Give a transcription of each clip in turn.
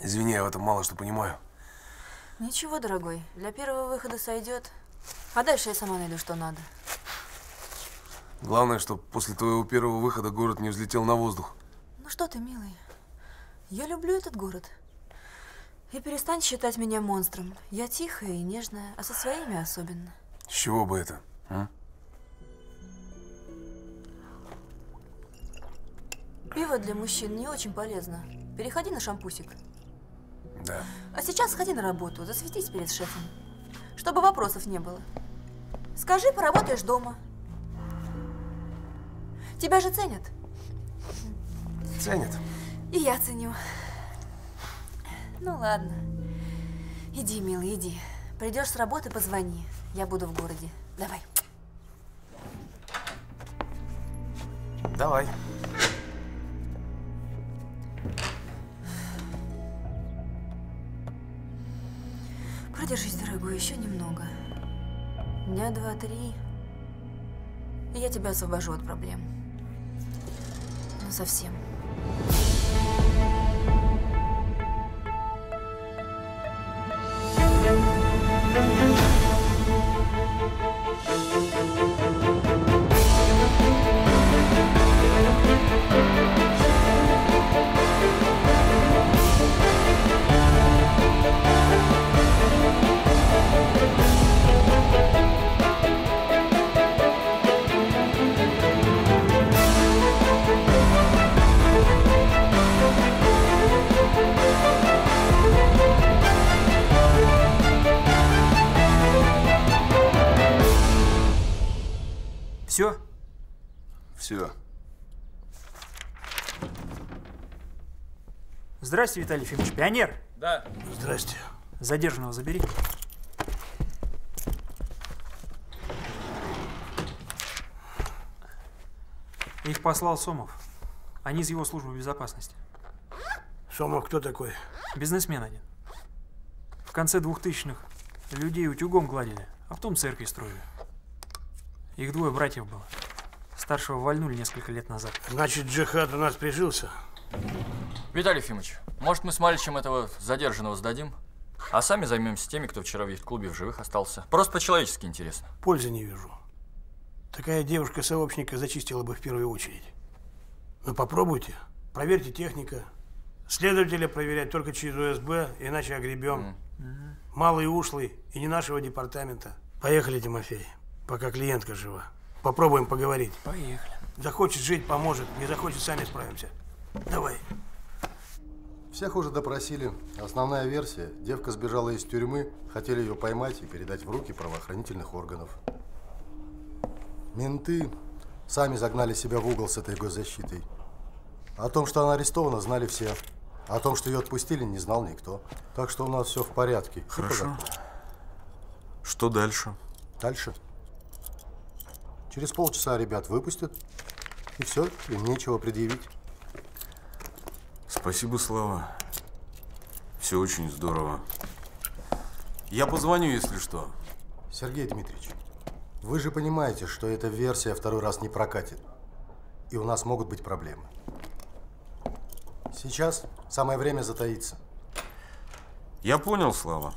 Извини, я в этом мало что понимаю. Ничего, дорогой, для первого выхода сойдет. А дальше я сама найду, что надо. Главное, чтобы после твоего первого выхода город не взлетел на воздух. Ну что ты, милый, я люблю этот город. И перестань считать меня монстром. Я тихая и нежная, а со своими особенно. С чего бы это? А? Пиво для мужчин не очень полезно. Переходи на шампусик. Да. А сейчас сходи на работу, засветись перед шефом. Чтобы вопросов не было. Скажи, поработаешь дома. Тебя же ценят. Ценят. И я ценю. Ну ладно. Иди, милый, иди. Придешь с работы, позвони. Я буду в городе. Давай. Давай. Продержись, дорогой, еще немного. Дня 2-3. И я тебя освобожу от проблем. Ну, совсем. Все? Все. Здрасте, Виталий Ефимович. Пионер! Да. Здрасте. Задержанного забери. Их послал Сомов. Они из его службы безопасности. Сомов кто такой? Бизнесмен один. В конце 2000-х людей утюгом гладили, а потом церкви строили. Их двое братьев было. Старшего вальнули несколько лет назад. Значит, джихад у нас прижился? Виталий Ефимович, может, мы с Маличем этого задержанного сдадим? А сами займемся теми, кто вчера в яхт-клубе в живых остался. Просто по-человечески интересно. Пользы не вижу. Такая девушка-сообщника зачистила бы в первую очередь. Ну попробуйте. Проверьте техника. Следователя проверять только через УСБ, иначе огребем. Малый ушлый и не нашего департамента. Поехали, Тимофей, пока клиентка жива. Попробуем поговорить. Поехали. Захочет жить, поможет. Не захочет, сами справимся. Давай. Всех уже допросили. Основная версия. Девка сбежала из тюрьмы, хотели ее поймать и передать в руки правоохранительных органов. Менты сами загнали себя в угол с этой госзащитой. О том, что она арестована, знали все. О том, что ее отпустили, не знал никто. Так что у нас все в порядке. Хорошо. Что дальше? Дальше? Через полчаса ребят выпустят. И все, им нечего предъявить. Спасибо, Слава. Все очень здорово. Я позвоню, если что. Сергей Дмитриевич, вы же понимаете, что эта версия второй раз не прокатит. И у нас могут быть проблемы. Сейчас самое время затаиться. Я понял, Слава.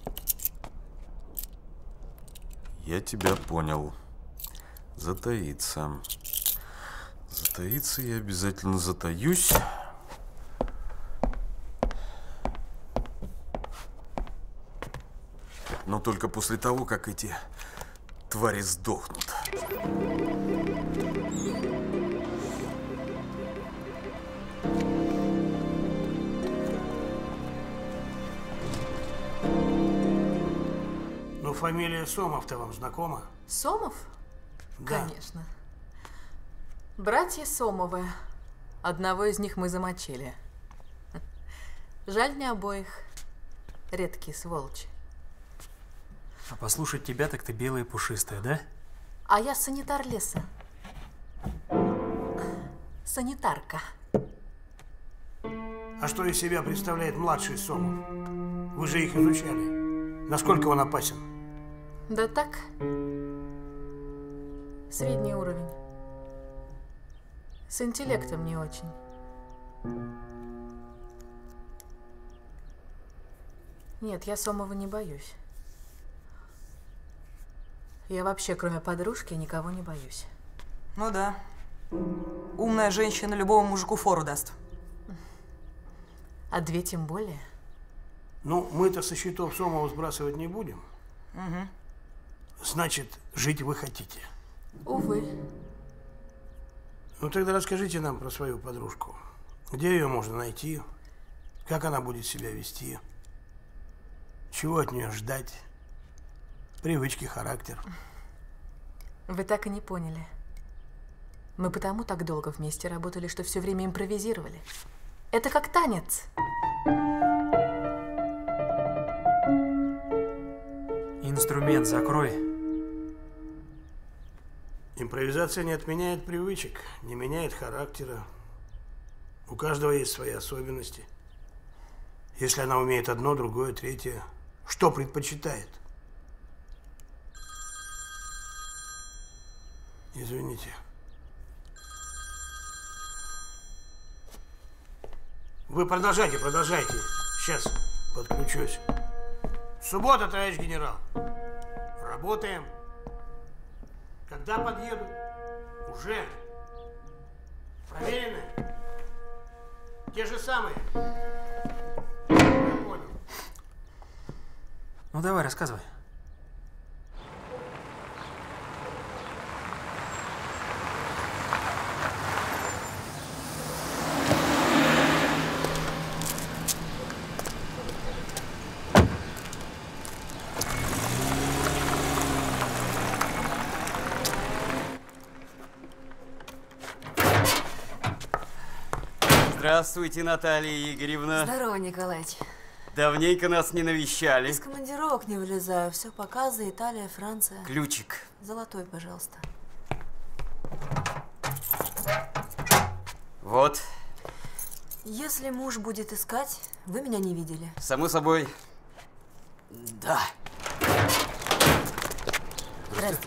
Я тебя понял. Затаиться. Затаиться я обязательно затаюсь. Но только после того, как эти твари сдохнут. Ну, фамилия Сомов-то вам знакома? Сомов? Да. Конечно. Братья Сомовы. Одного из них мы замочили. Жаль не обоих. Редкие сволочи. А послушать тебя, так ты белая и пушистая, да? А я санитар леса. Санитарка. А что из себя представляет младший Сомов? Вы же их изучали. Насколько он опасен? Да так. Средний уровень. С интеллектом не очень. Нет, я Сомова не боюсь. Я вообще, кроме подружки, никого не боюсь. Ну да. Умная женщина любому мужику фору даст. А две тем более. Ну, мы-то со счетов Сомова сбрасывать не будем. Угу. Значит, жить вы хотите. Увы. Ну, тогда расскажите нам про свою подружку. Где ее можно найти? Как она будет себя вести? Чего от нее ждать? Привычки, характер. Вы так и не поняли. Мы потому так долго вместе работали, что все время импровизировали. Это как танец. Инструмент закрой. Импровизация не отменяет привычек, не меняет характера. У каждого есть свои особенности. Если она умеет одно, другое, третье, что предпочитает? Извините. Вы продолжайте. Сейчас подключусь. Суббота, товарищ генерал. Работаем. Когда подъеду? Уже. Проверены? Те же самые. Я понял. Ну давай, рассказывай. Здравствуйте, Наталья Игоревна. Здорово, Николаич. Давненько нас не навещали. Из командировок не вылезаю. Все показы, Италия, Франция. Ключик. Золотой, пожалуйста. Вот. Если муж будет искать, вы меня не видели. Само собой. Да. Здрасте.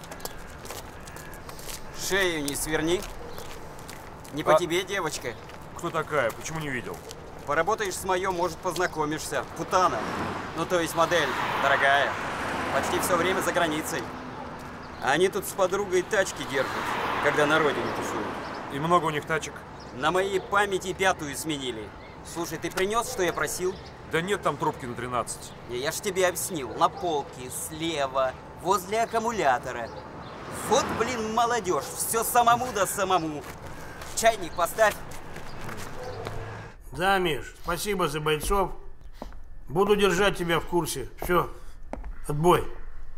Шею не сверни. Не по тебе, девочка. Кто такая? Почему не видел? Поработаешь с моё, может, познакомишься. Путана. Ну, то есть модель. Дорогая. Почти все время за границей. Они тут с подругой тачки держат, когда на родине тусуют. И много у них тачек? На моей памяти 5-ю сменили. Слушай, ты принес, что я просил? Да нет там трубки на 13. Не, я ж тебе объяснил. На полке, слева, возле аккумулятора. Вот, блин, молодежь. Все самому да самому. Чайник поставь. Да, Миш, спасибо за бойцов. Буду держать тебя в курсе. Все, отбой.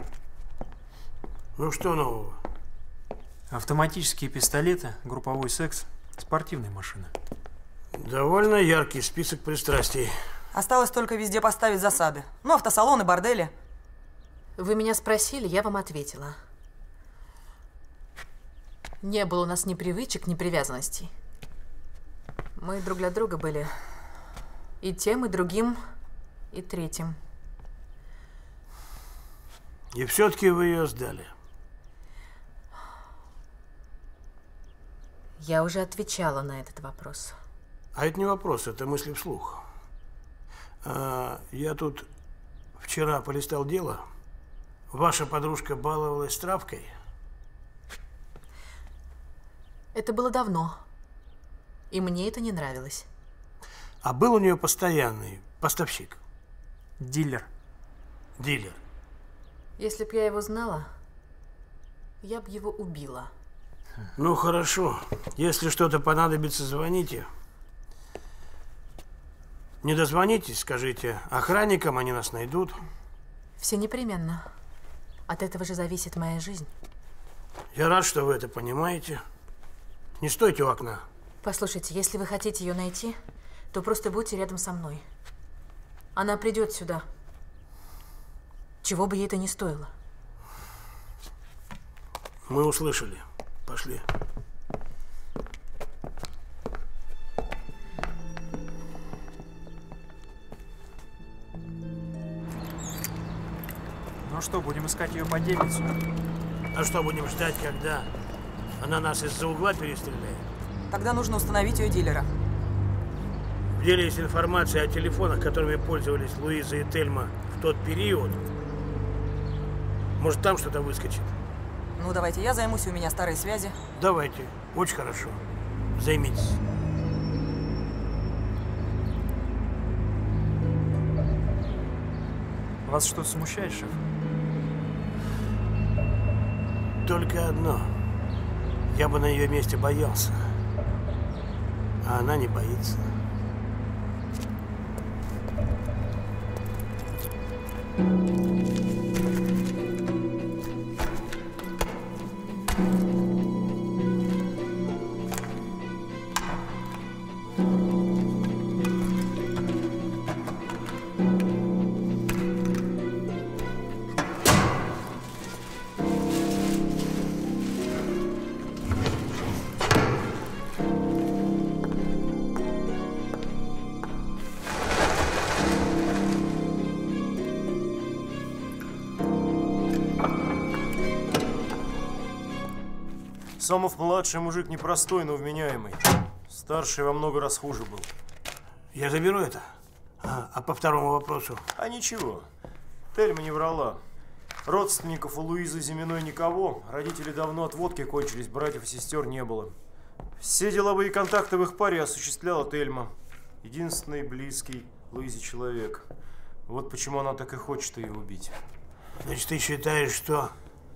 Ну что нового? Автоматические пистолеты, групповой секс, спортивные машины. Довольно яркий список пристрастий. Осталось только везде поставить засады. Ну, автосалоны, бордели. Вы меня спросили, я вам ответила. Не было у нас ни привычек, ни привязанностей. Мы друг для друга были и тем, и другим, и третьим. И все-таки вы ее сдали. Я уже отвечала на этот вопрос. А это не вопрос, это мысли вслух. Я тут вчера полистал дело. Ваша подружка баловалась с травкой. Это было давно. И мне это не нравилось. А был у нее постоянный поставщик? Дилер. Дилер. Если б я его знала, я бы его убила. Ну, хорошо. Если что-то понадобится, звоните. Не дозвонитесь, скажите. Охранникам они нас найдут. Все непременно. От этого же зависит моя жизнь. Я рад, что вы это понимаете. Не стойте у окна. Послушайте, если вы хотите ее найти, то просто будьте рядом со мной. Она придет сюда. Чего бы ей это ни стоило. Мы услышали. Пошли. Ну что, будем искать ее подельницу? А что, будем ждать, когда она нас из-за угла перестреляет? Тогда нужно установить ее дилера. В деле есть информация о телефонах, которыми пользовались Луиза и Тельма в тот период. Может, там что-то выскочит. Ну, давайте я займусь, у меня старые связи. Давайте. Очень хорошо. Займитесь. Вас что-то смущает, шеф? Только одно. Я бы на ее месте боялся. А она не боится. Сомов-младший мужик непростой, но вменяемый. Старший во много раз хуже был. Я заберу это. А по второму вопросу? А ничего. Тельма не врала. Родственников у Луизы Зиминой никого. Родители давно от водки кончились, братьев и сестер не было. Все деловые контакты в их паре осуществляла Тельма. Единственный близкий Луизе человек. Вот почему она так и хочет ее убить. Значит, ты считаешь, что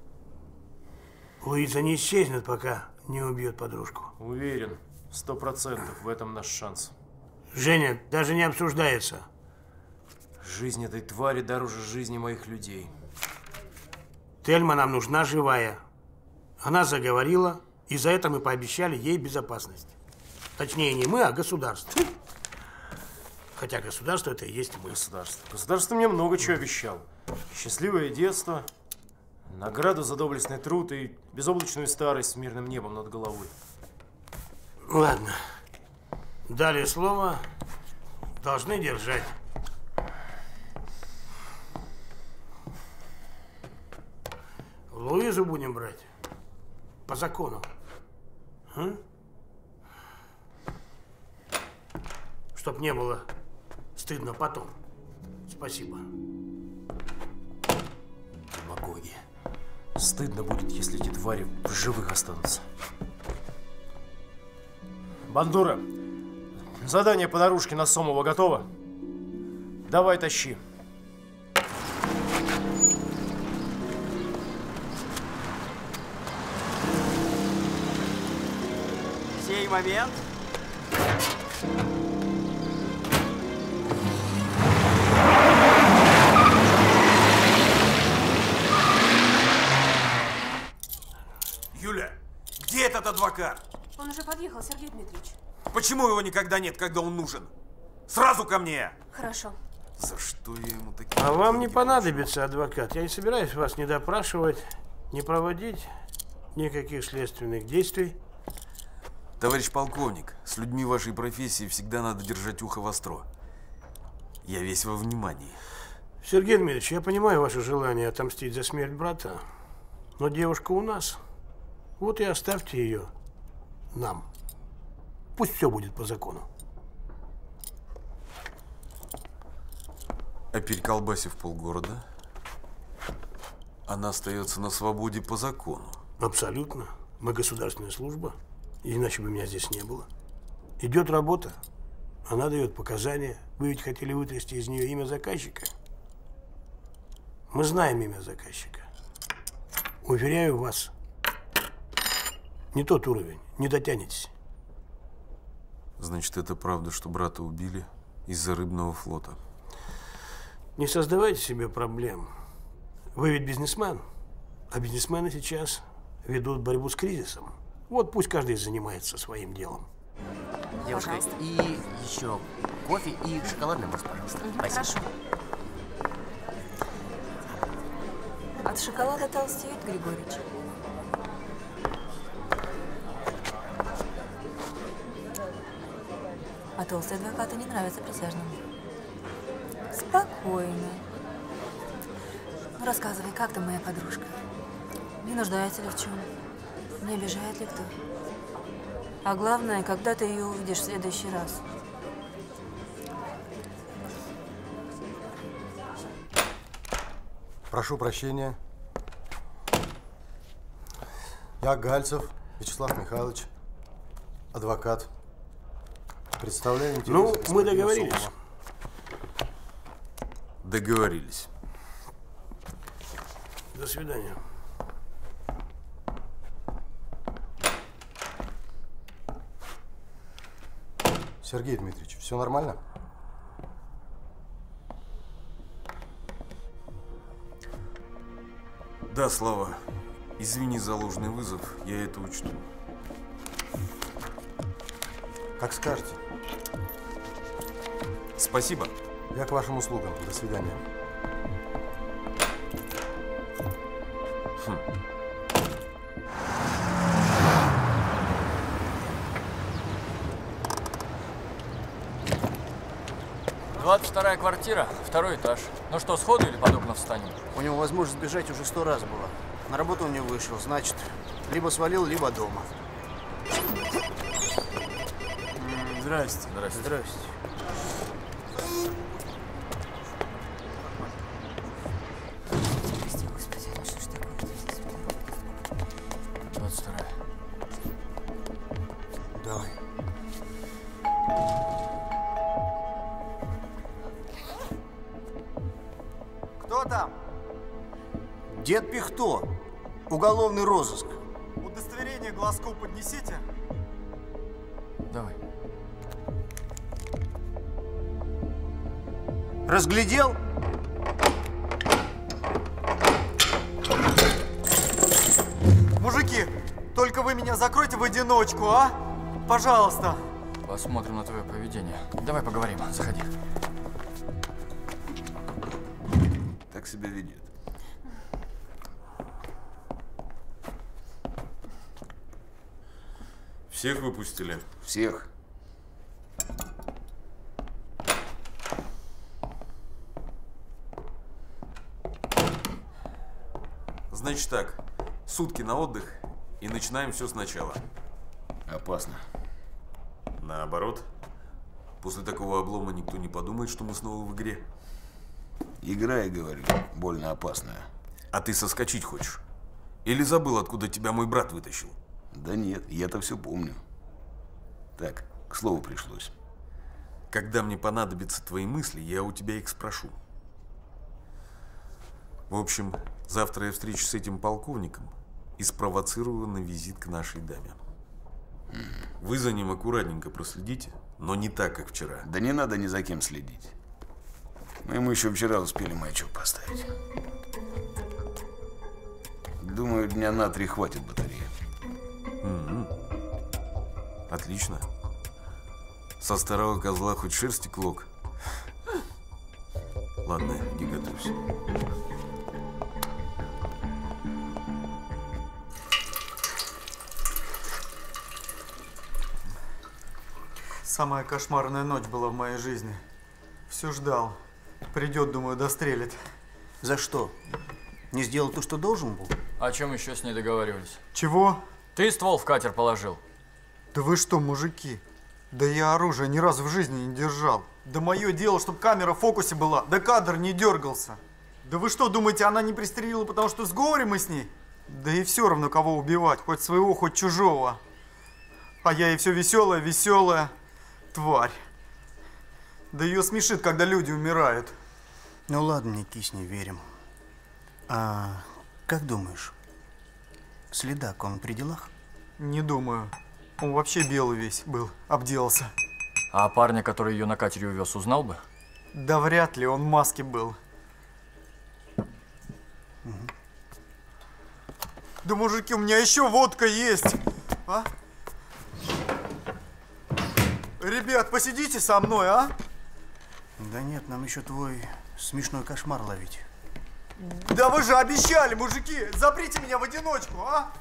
Луиза не исчезнет, пока не убьет подружку? Уверен, 100% в этом наш шанс. Женя, даже не обсуждается. Жизнь этой твари дороже жизни моих людей. Тельма нам нужна живая. Она заговорила, и за это мы пообещали ей безопасность. Точнее, не мы, а государство. Хотя государство это и есть мы. Государство мне много чего обещало. Счастливое детство, награду за доблестный труд и безоблачную старость с мирным небом над головой. Ладно. Дали слово, должны держать. Луизу будем брать по закону. Чтоб не было стыдно потом. Спасибо. Демагоги. Стыдно будет, если эти твари в живых останутся. Бандура, задание по наружке на Сомова готово? Давай, тащи. Сей момент. Юля, где этот адвокат? Он уже подъехал, Сергей Дмитриевич. Почему его никогда нет, когда он нужен? Сразу ко мне! Хорошо. За что я ему такие... А вам не понадобится адвокат. Я не собираюсь вас не допрашивать, не проводить никаких следственных действий. Товарищ полковник, с людьми вашей профессии всегда надо держать ухо востро. Я весь во внимании. Сергей Дмитриевич, я понимаю ваше желание отомстить за смерть брата, но девушка у нас. Вот и оставьте ее нам. Пусть все будет по закону. А переколбасив полгорода, она остается на свободе по закону. Абсолютно. Мы государственная служба, иначе бы меня здесь не было. Идет работа, она дает показания. Вы ведь хотели вытрясти из нее имя заказчика. Мы знаем имя заказчика. Уверяю вас, не тот уровень, не дотянетесь. Значит, это правда, что брата убили из-за рыбного флота? Не создавайте себе проблем. Вы ведь бизнесмен, а бизнесмены сейчас ведут борьбу с кризисом. Вот пусть каждый занимается своим делом. Девушка, пожалуйста. И еще кофе и шоколадный морс, пожалуйста. Спасибо. Хорошо. От шоколада толстеет, Григорьевич. А толстые адвокаты не нравятся присяжным. Спокойно. Ну, рассказывай, как там моя подружка? Не нуждается ли в чем? Не обижает ли кто? А главное, когда ты ее увидишь в следующий раз? Прошу прощения. Я Гальцев Вячеслав Михайлович, адвокат. Представляю интерес. Ну, мы договорились. Договорились. До свидания. Сергей Дмитриевич, все нормально? Да, Слава. Извини за ложный вызов, я это учту. Как скажете. Спасибо. Я к вашим услугам. До свидания. Хм. «22-я квартира, 2-й этаж. Ну что, сходу или под окна встанем?» У него возможность сбежать уже 100 раз была. На работу он не вышел, значит, либо свалил, либо дома. Здрасте. Здрасте. Здрасте. Господи, ну что ж такое-то? 22-я. Давай. Кто там? Дед Пихто. Уголовный розыск. Удостоверение глазку поднесите. Давай. Разглядел? Мужики, только вы меня закройте в одиночку, а? Пожалуйста. Посмотрим на твое поведение. Давай поговорим. Заходи. Так себя ведет. Всех выпустили? Всех. Значит так, сутки на отдых и начинаем все сначала. Опасно. Наоборот, после такого облома никто не подумает, что мы снова в игре. Игра, я говорю, больно опасная. А ты соскочить хочешь? Или забыл, откуда тебя мой брат вытащил? Да нет, я-то все помню. Так, к слову пришлось. Когда мне понадобятся твои мысли, я у тебя их спрошу. В общем, завтра я встречусь с этим полковником и спровоцирую на визит к нашей даме. Вы за ним аккуратненько проследите, но не так, как вчера. Да не надо ни за кем следить. Мы ему еще вчера успели маячок поставить. Думаю, дня на 3 хватит батареи. Отлично. Со старого козла хоть шерсти клок. Ладно, иди готовься. Самая кошмарная ночь была в моей жизни. Все ждал. Придет, думаю, дострелит. За что? Не сделал то, что должен был? О чем еще с ней договаривались? Чего? Ты ствол в катер положил. Да вы что, мужики? Да я оружие ни разу в жизни не держал. Да мое дело, чтобы камера в фокусе была, да кадр не дергался. Да вы что, думаете, она не пристрелила, потому что в сговоре мы с ней? Да и все равно, кого убивать, хоть своего, хоть чужого. А я и все веселая тварь. Да ее смешит, когда люди умирают. Ну ладно, не кисни, верим. А как думаешь, следак он при делах? Не думаю. Он вообще белый весь был, обделался. А парня, который ее на катере увез, узнал бы? Да вряд ли, он в маске был. Да, мужики, у меня еще водка есть. А? Ребят, посидите со мной, а? Да нет, нам еще твой смешной кошмар ловить. Да вы же обещали, мужики! Заприте меня в одиночку, а?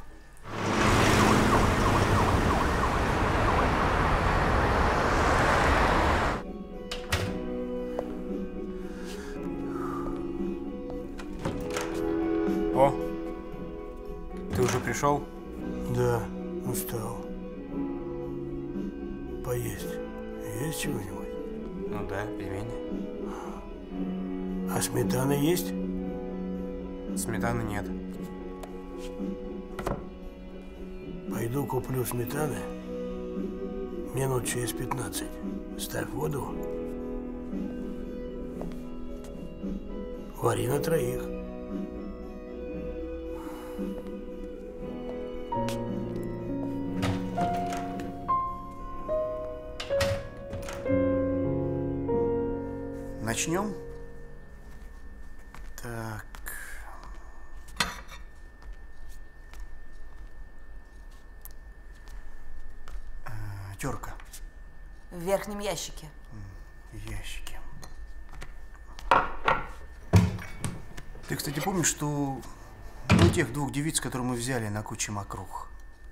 О, ты уже пришел? Да, устал. Поесть. Есть чего-нибудь? Ну да, пельмени. А сметана есть? Сметаны нет. Пойду куплю сметаны. Минут через 15. Ставь воду. Вари на троих. Начнем? Так. Терка. В верхнем ящике. Ящики. Ты, кстати, помнишь, что у тех двух девиц, которые мы взяли на куче мокрух?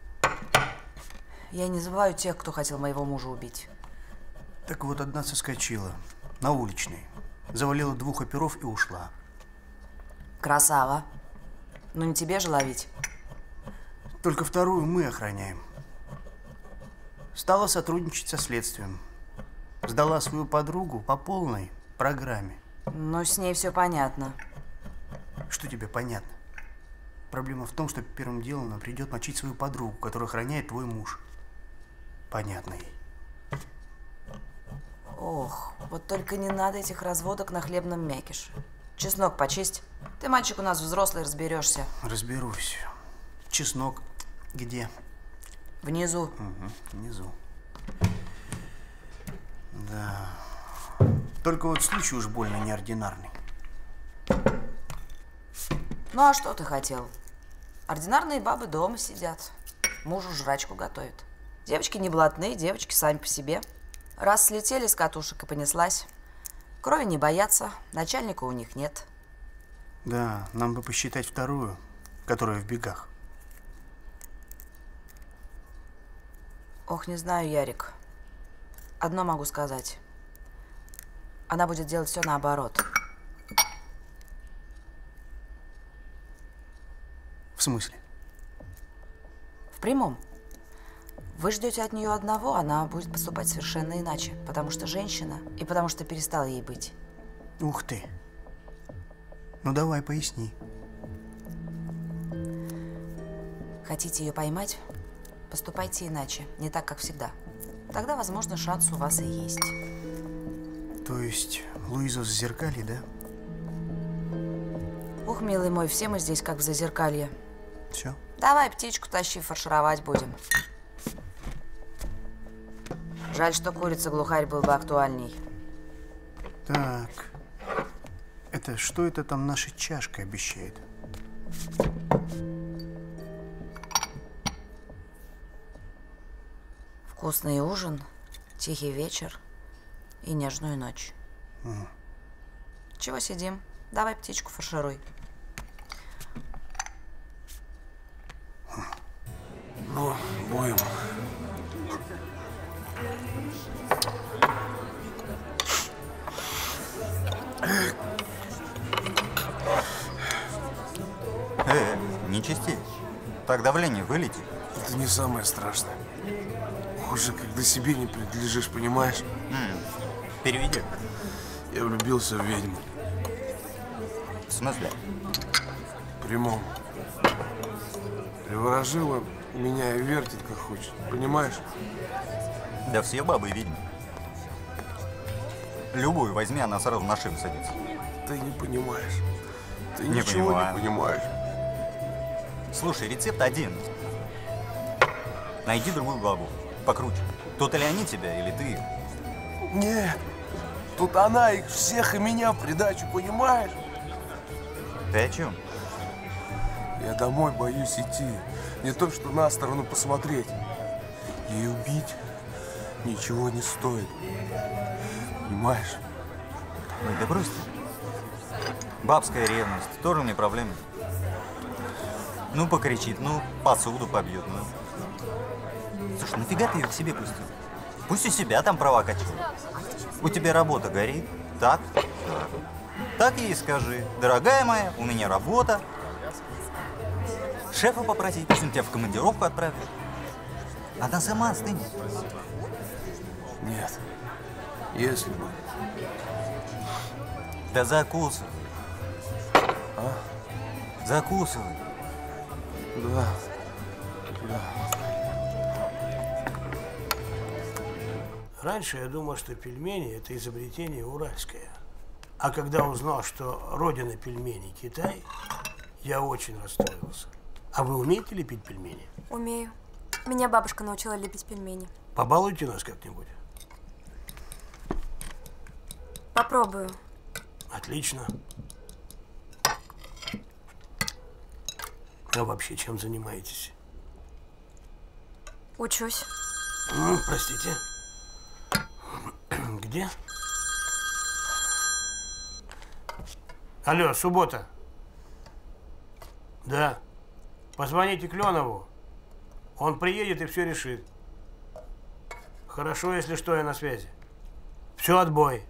Я не забываю тех, кто хотел моего мужа убить. Так вот, одна соскочила на уличной, завалила двух оперов и ушла. Красава. Ну не тебе же ловить. Только вторую мы охраняем. Стала сотрудничать со следствием. Сдала свою подругу по полной программе. Ну, с ней все понятно. Что тебе понятно? Проблема в том, что первым делом она придет мочить свою подругу, которую охраняет твой муж. Понятно ей. Ох, вот только не надо этих разводок на хлебном мякише. Чеснок почисть. Ты, мальчик, у нас взрослый, разберешься. Разберусь. Чеснок где? Внизу. Угу, внизу. Да. Только вот случай уж больно неординарный. Ну, а что ты хотел? Ординарные бабы дома сидят. Мужу жрачку готовят. Девочки не блатные, девочки сами по себе. Раз слетели с катушек и понеслась. Крови не боятся, начальника у них нет. Да, нам бы посчитать вторую, которая в бегах. Ох, не знаю, Ярик. Одно могу сказать. Она будет делать все наоборот. В смысле? В прямом. Вы ждете от нее одного, она будет поступать совершенно иначе. Потому что женщина и потому что перестала ей быть. Ух ты. Ну давай, поясни. Хотите ее поймать? Поступайте иначе, не так, как всегда. Тогда, возможно, шанс у вас и есть. То есть Луизу зазеркали, да? Ух, милый мой, все мы здесь как в зазеркалье. Все? Давай птичку тащи, фаршировать будем. Жаль, что курица-глухарь был бы актуальней. Так. Это что это там наша чашка обещает? Вкусный ужин, тихий вечер и нежную ночь. Чего сидим? Давай птичку фаршируй. Ну, будем. Не чисти. Так давление вылетит. Это не самое страшное. Хуже, когда себе не принадлежишь, понимаешь? Переведи. Я влюбился в ведьму. В смысле? В прямом. Приворожила меня и вертит, как хочет. Понимаешь? Да все бабы ведьмы. Любую возьми, она сразу на шею садится. Ты не понимаешь. Ты Не ничего понимаю. не понимаешь. Слушай, рецепт один. Найди другую бабу. Покруче. Тут или они тебя, или ты их. Нет. Тут она их всех и меня в придачу, понимаешь? Ты о чем? Я домой боюсь идти. Не то, что на сторону посмотреть. Ей убить ничего не стоит. Понимаешь? Ой, да брось ты. Бабская ревность. Тоже мне проблема. Ну, покричит, ну, посуду побьет, ну. Слушай, нафига ты ее к себе пустил? Пусть у себя там права качает. У тебя работа горит. Так? Так. Так ей скажи. Дорогая моя, у меня работа. Шефа попроси, пусть он тебя в командировку отправит. Она сама остынет. Нет. Если бы. Да закусы. А? Закусывай. Да. Раньше я думал, что пельмени – это изобретение уральское. А когда узнал, что родина пельменей – Китай, я очень расстроился. А вы умеете лепить пельмени? Умею. Меня бабушка научила лепить пельмени. Побалуйте нас как-нибудь. Попробую. Отлично. А вообще чем занимаетесь? Учусь. Простите. Где? Алло, суббота. Да. Позвоните Кленову. Он приедет и все решит. Хорошо, если что, я на связи. Все, отбой.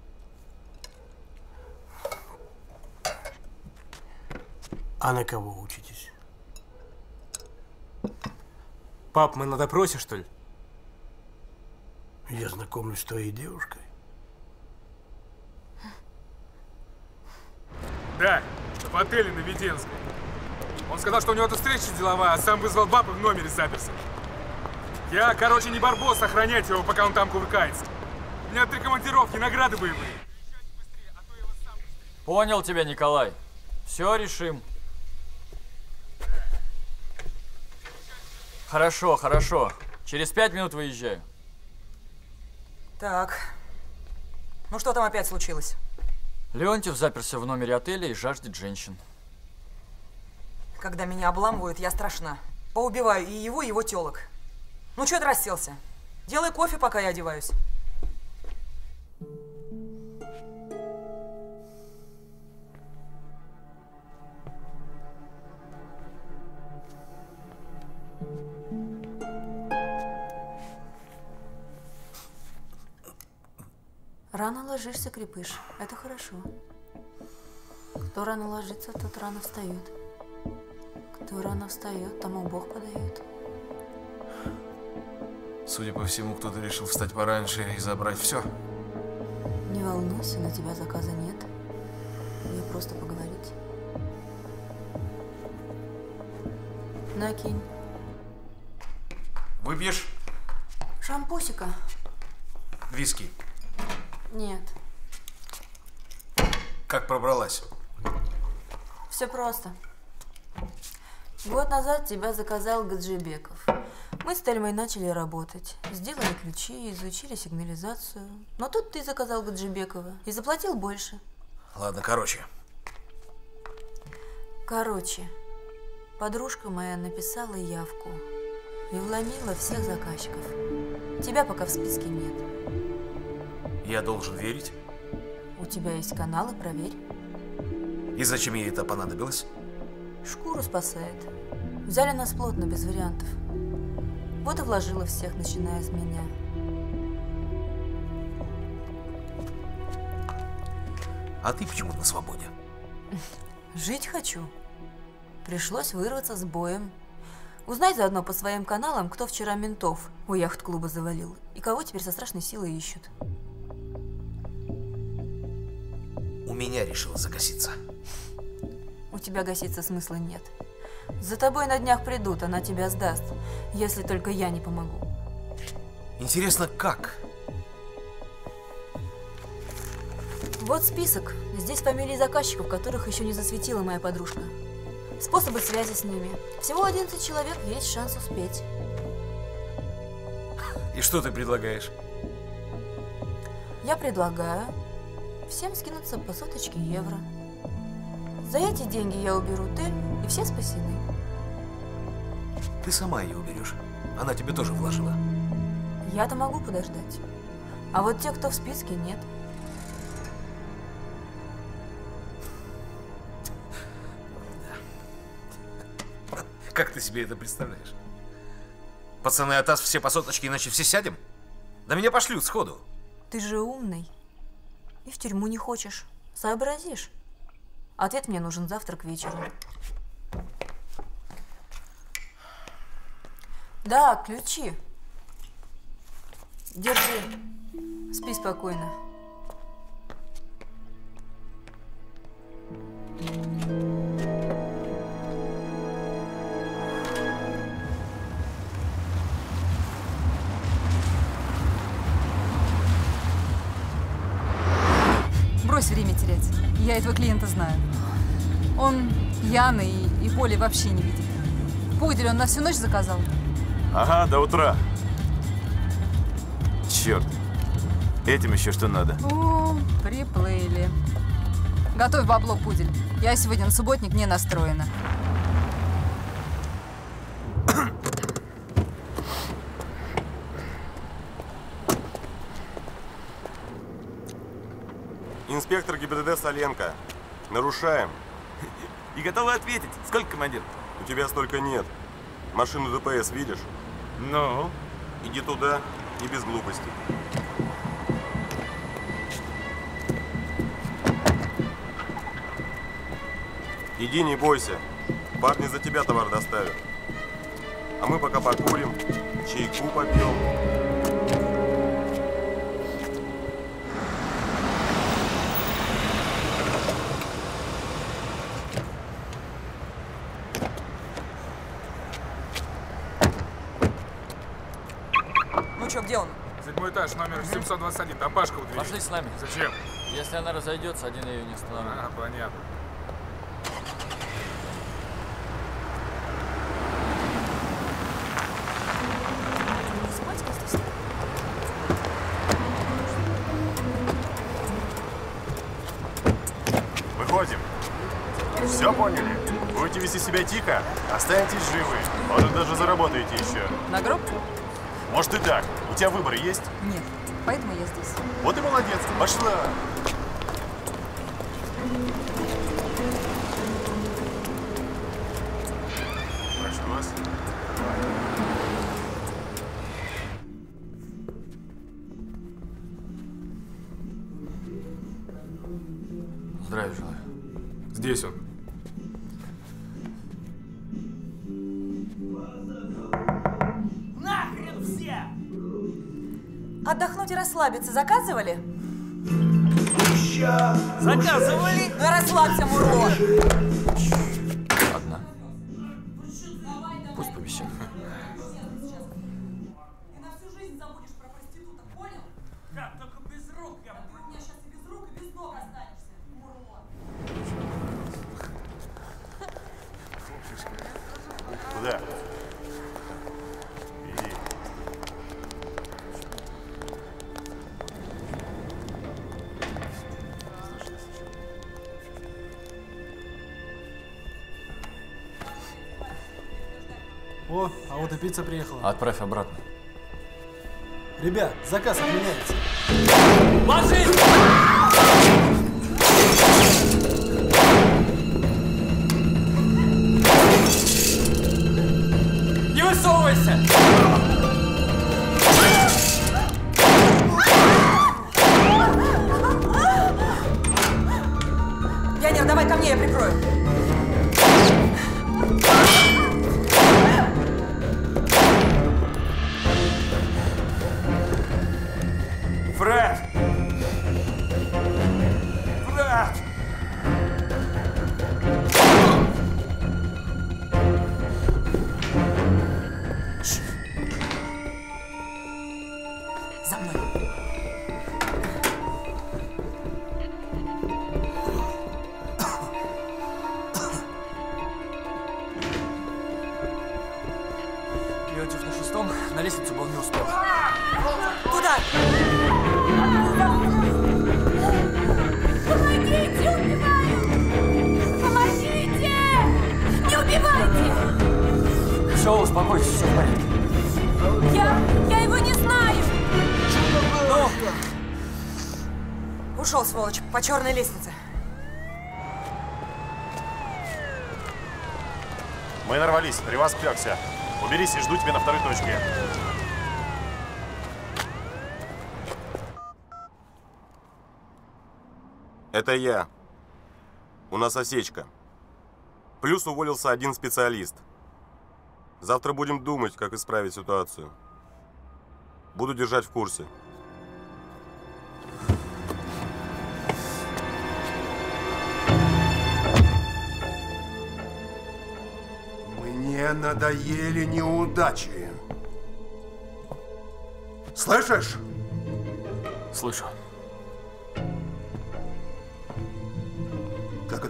А на кого учитесь? Пап, мы на допросе, что ли? Я знакомлюсь с твоей девушкой. Да, в отеле на Веденской. Он сказал, что у него тут встреча деловая, а сам вызвал бабу в номере заперся. Я, короче, не барбос охранять его, пока он там кувыркается. У меня 3 командировки, награды боевые. Понял тебя, Николай. Все решим. Хорошо, хорошо. Через 5 минут выезжаю. Так. Ну что там опять случилось? Леонтьев заперся в номере отеля и жаждет женщин. Когда меня обламывают, я страшна. Поубиваю и его тёлок. Ну что ты расселся? Делай кофе, пока я одеваюсь. Рано ложишься, крепыш. Это хорошо. Кто рано ложится, тот рано встает. Кто рано встает, тому Бог подает. Судя по всему, кто-то решил встать пораньше и забрать все. Не волнуйся, на тебя заказа нет. Я просто поговорить. Накинь. Выпьешь? Шампусика? Виски. Нет. Как пробралась? Все просто. Год назад тебя заказал Гаджибеков. Мы с Тельмой начали работать. Сделали ключи, изучили сигнализацию. Но тут ты заказал Гаджибекова и заплатил больше. Ладно, короче. Подружка моя написала явку и вломила всех заказчиков. Тебя пока в списке нет. Я должен верить? У тебя есть каналы, проверь. И зачем ей это понадобилось? Шкуру спасает. Взяли нас плотно, без вариантов. Вот и вложила всех, начиная с меня. А ты почему на свободе? Жить хочу. Пришлось вырваться с боем. Узнай заодно по своим каналам, кто вчера ментов у яхт-клуба завалил и кого теперь со страшной силой ищут. У меня решила загаситься. У тебя гаситься смысла нет. За тобой на днях придут, она тебя сдаст, если только я не помогу. Интересно, как? Вот список. Здесь фамилии заказчиков, которых еще не засветила моя подружка. Способы связи с ними. Всего 11 человек, есть шанс успеть. И что ты предлагаешь? Я предлагаю всем скинуться по 100 евро. За эти деньги я уберу Тельму, и все спасены. Ты сама ее уберешь. Она тебе тоже вложила. Я-то могу подождать. А вот те, кто в списке, нет. Как ты себе это представляешь? Пацаны, от нас все по 100, иначе все сядем? Да меня пошлют сходу. Ты же умный. И в тюрьму не хочешь. Сообразишь. Ответ мне нужен завтра к вечеру. Да, ключи. Держи. Спи спокойно. брось время терять. Я этого клиента знаю. Он пьяный и боли вообще не видит. Пудель он на всю ночь заказал? Ага, до утра. Черт. Этим еще что надо? О, приплыли. Готовь бабло, Пудель. Я сегодня на субботник не настроена. Инспектор ГИБДД Соленко. Нарушаем. И готовы ответить. Сколько, командир? У тебя столько нет. Машину ДПС видишь? Ну? Иди туда и без глупостей. Иди, не бойся. Парни за тебя товар доставят. А мы пока покурим, чайку попьем. Ну что, где он? 7-й этаж, номер 721. Там Пашка у двери. Пошли с нами. Зачем? Если она разойдется, один ее не остановит. А, понятно. Выходим. Все поняли? Будете вести себя тихо, останетесь живы. Может, даже заработаете еще. На гроб? Может и так. У тебя выбор есть? Нет. Поэтому я здесь. Вот и молодец. Пошла. Прошу вас. Здравия желаю. Здесь он. Нахрен все! Отдохнуть и расслабиться заказывали? Заказывали? Ну и расслабься, мурло! Одна. Пусть повисит. Куда? Иди. О, а вот и пицца приехала. Отправь обратно. Ребят, заказ отменяется. Ложись! Не высовывайся! Янер, давай ко мне, я прикрою. Фред! Фред! За мной. Леонтьев на 6-м, на лестницу бы он не успел. Куда? Помогите, убиваю! Помогите! Не убивайте! Все, успокойтесь, все в порядке. Я его не знаю! Ушел, сволочь, по черной лестнице. Мы нарвались, при вас спекся. Уберись и жду тебя на второй точке. Это я. У нас осечка. Плюс уволился один специалист. Завтра будем думать, как исправить ситуацию. Буду держать в курсе. Мне надоели неудачи. Слышишь? Слышу.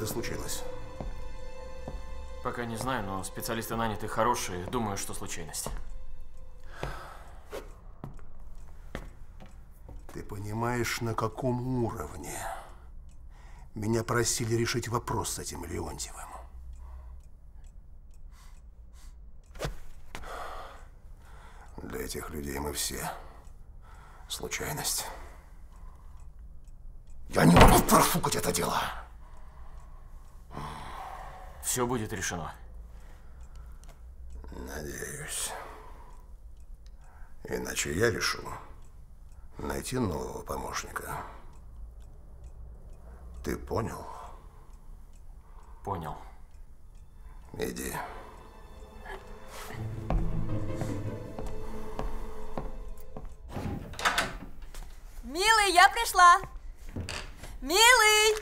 случилось? Пока не знаю, но специалисты наняты хорошие. Думаю, что случайность. Ты понимаешь, на каком уровне? Меня просили решить вопрос с этим Леонтьевым. Для этих людей мы все случайность. Я не могу профукать это дело. Все будет решено. Надеюсь. Иначе я решу найти нового помощника. Ты понял? Понял. Иди. Милый, я пришла. Милый!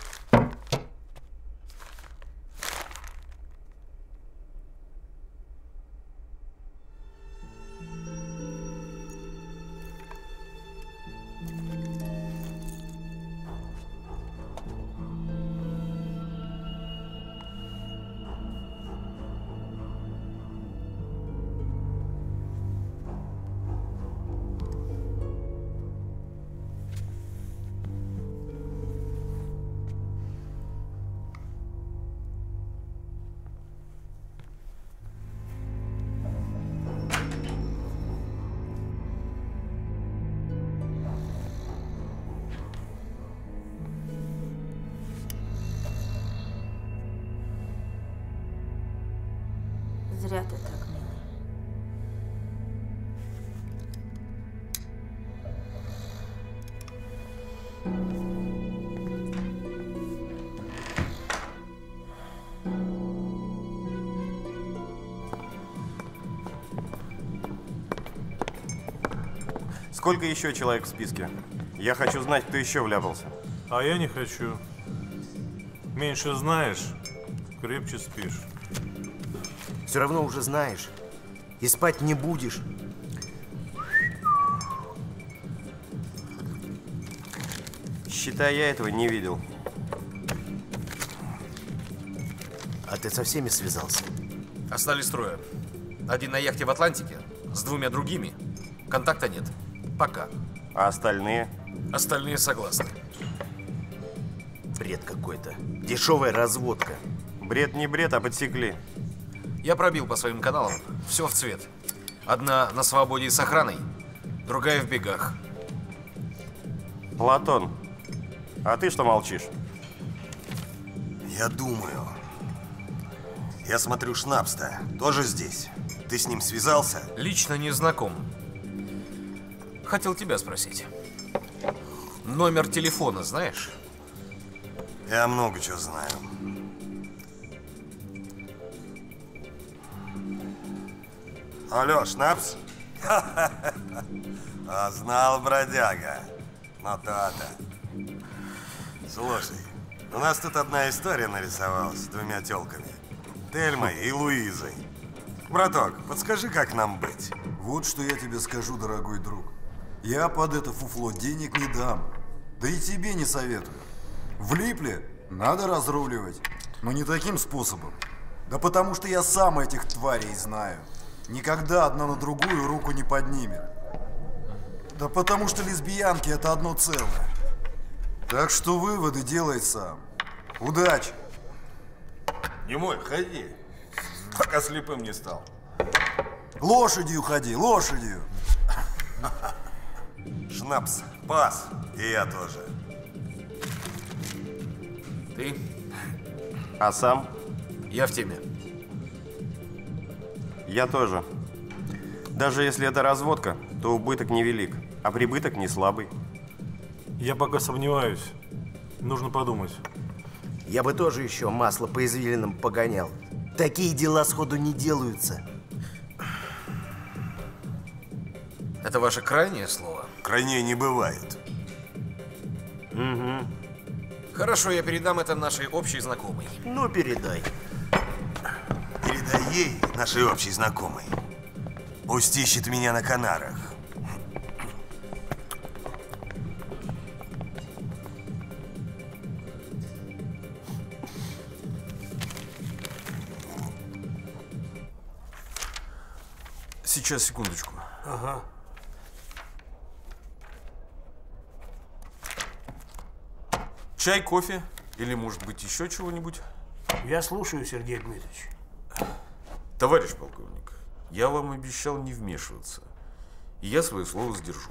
Зря ты так, милый. Сколько еще человек в списке? Я хочу знать, кто еще вляпался. А я не хочу. Меньше знаешь, крепче спишь. Все равно уже знаешь. И спать не будешь. Считай, я этого не видел. А ты со всеми связался? Остались трое. Один на яхте в Атлантике, с двумя другими. Контакта нет. Пока. А остальные? Остальные согласны. Бред какой-то. Дешевая разводка. Бред не бред, а подсекли. Я пробил по своим каналам. Все в цвет. Одна на свободе и с охраной, другая в бегах. Платон, а ты что молчишь? Я думаю. Я смотрю, Шнапс-то тоже здесь. Ты с ним связался? Лично не знаком. Хотел тебя спросить. Номер телефона знаешь? Я много чего знаю. Алло, Шнапс? А знал, бродяга. Ну то-то. Слушай, у нас тут одна история нарисовалась с двумя тёлками. Тельмой и Луизой. Браток, подскажи, как нам быть? Вот что я тебе скажу, дорогой друг. Я под это фуфло денег не дам. Да и тебе не советую. Влипли? Надо разруливать. Но не таким способом. Да потому что я сам этих тварей знаю. Никогда одна на другую руку не поднимет. Да потому что лесбиянки – это одно целое. Так что выводы делай сам. Удачи! Немой, ходи, пока слепым не стал. Лошадью ходи, лошадью! Шнапс, пас. И я тоже. Ты? А сам? Я в теме. Я тоже. Даже если это разводка, то убыток невелик, а прибыток не слабый. Я пока сомневаюсь. Нужно подумать. Я бы тоже еще масло по извилинам погонял. Такие дела сходу не делаются. Это ваше крайнее слово? Крайнее не бывает. Угу. Хорошо, я передам это нашей общей знакомой. Ну, передай. Передай ей, нашей общей знакомой. Пусть ищет меня на Канарах. Сейчас, секундочку. Ага. Чай, кофе? Или, может быть, еще чего-нибудь? Я слушаю, Сергей Дмитриевич. Товарищ полковник, я вам обещал не вмешиваться. И я свое слово сдержу.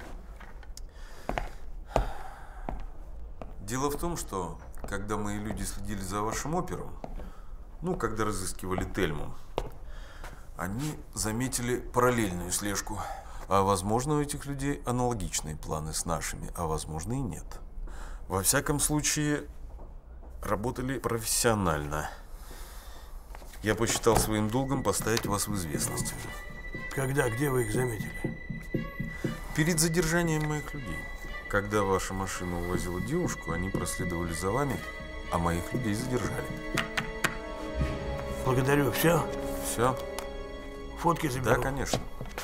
Дело в том, что когда мои люди следили за вашим опером, ну, когда разыскивали Тельму, они заметили параллельную слежку. А возможно, у этих людей аналогичные планы с нашими, а возможно и нет. Во всяком случае, работали профессионально. Я посчитал своим долгом поставить вас в известность. Когда, где вы их заметили? Перед задержанием моих людей. Когда ваша машина увозила девушку, они проследовали за вами, а моих людей задержали. Благодарю. Все? Все. Фотки заберу? Да, конечно.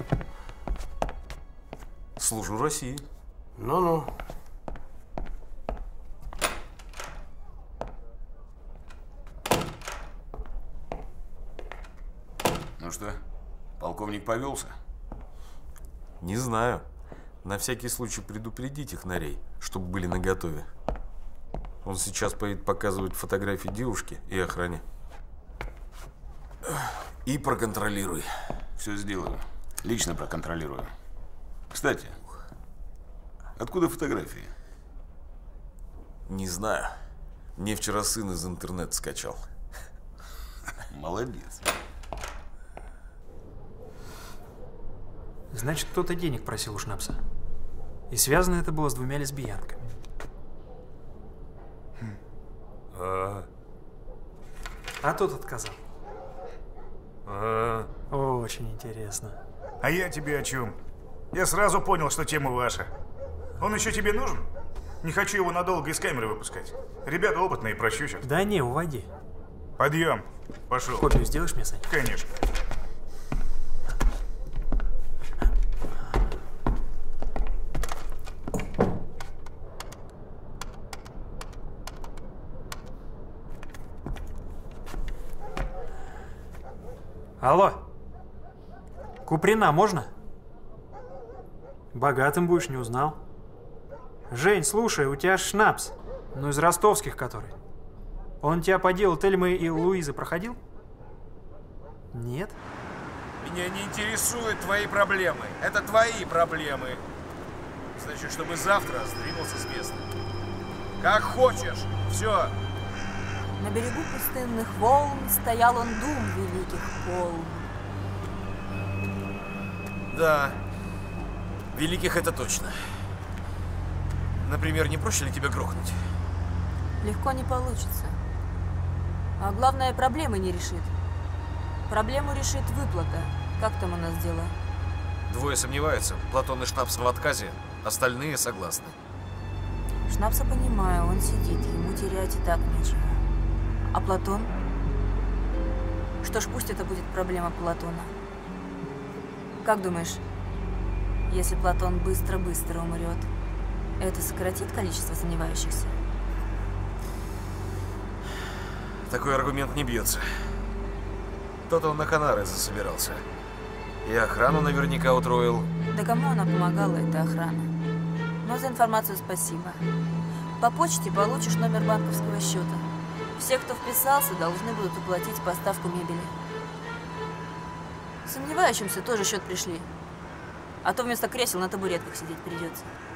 Служу России. Ну-ну. Ну что, полковник повелся? Не знаю. На всякий случай предупредите хнарей, чтобы были наготове. Он сейчас поедет показывать фотографии девушки и охране. И проконтролируй. Все сделаю. Лично проконтролирую. Кстати, откуда фотографии? Не знаю. Мне вчера сын из интернета скачал. Молодец. Значит, кто-то денег просил у Шнапса. И связано это было с 2 лесбиянками. А тот отказал. Очень интересно. А я тебе о чем? Я сразу понял, что тема ваша. Он еще тебе нужен? Не хочу его надолго из камеры выпускать. Ребята опытные, прощучат. Да не, уводи. Подъем. Пошел. Копию сделаешь мне, Саня? Конечно. Алло. Куприна можно? Богатым будешь, не узнал. Жень, слушай, у тебя Шнапс. Ну, из ростовских который. Он тебя по делу Тельмы и Луизы проходил? Нет? Меня не интересуют твои проблемы. Это твои проблемы. Значит, чтобы завтра сдвинулся с места. Как хочешь. Все. На берегу пустынных волн стоял он дум великих полн. Да, великих это точно. Например, не проще ли тебя грохнуть? Легко не получится. А главное, проблемы не решит. Проблему решит выплата. Как там у нас дела? Двое сомневаются. Платон и Шнапс в отказе, остальные согласны. Шнапса понимаю, он сидит, ему терять и так нечего. А Платон? Что ж, пусть это будет проблема Платона. Как думаешь, если Платон быстро-быстро умрет, это сократит количество сомневающихся? Такой аргумент не бьется. То-то он на Канары засобирался. И охрану наверняка утроил. Да кому она помогала, эта охрана? Но за информацию спасибо. По почте получишь номер банковского счета. Все, кто вписался, должны будут уплатить поставку мебели. Сомневающимся тоже счет пришли. А то вместо кресел на табуретках сидеть придется.